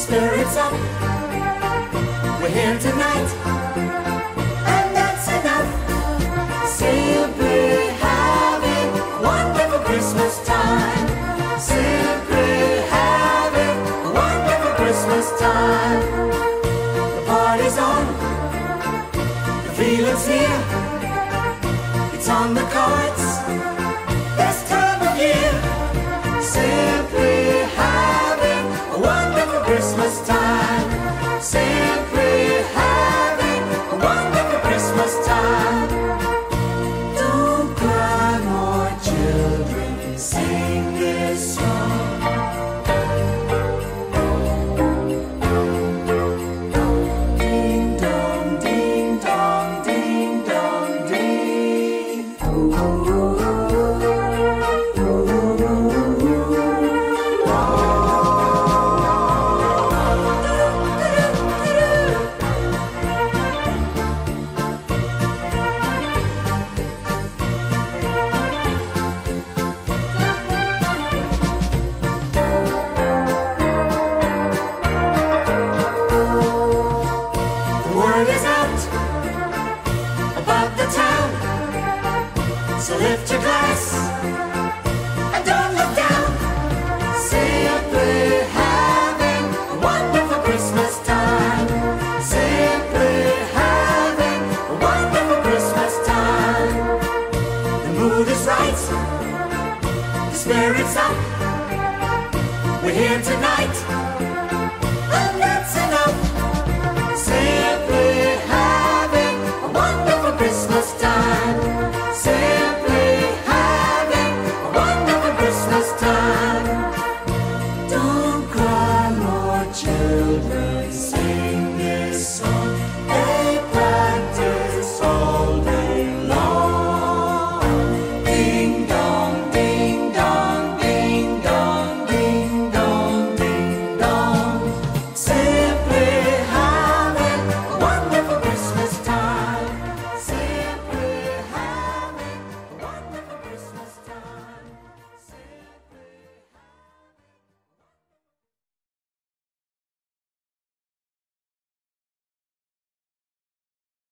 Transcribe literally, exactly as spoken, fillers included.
Spirit's up. We're here tonight, and that's enough. Simply having wonderful Christmas time. Simply having wonderful Christmas time. The party's on, the feeling's here. It's on the cards this time of year. Simply having a wonderful Christmas time. Simply having a wonderful Christmas time. Don't cry, more children, sing this song. Ding dong, ding dong, ding dong, ding. Ooh, ooh, ooh. Word is out about the town, so lift your glass and don't look down. Simply having a wonderful Christmas time. Simply having a wonderful Christmas time. The mood is right, the spirit's up. We're here tonight,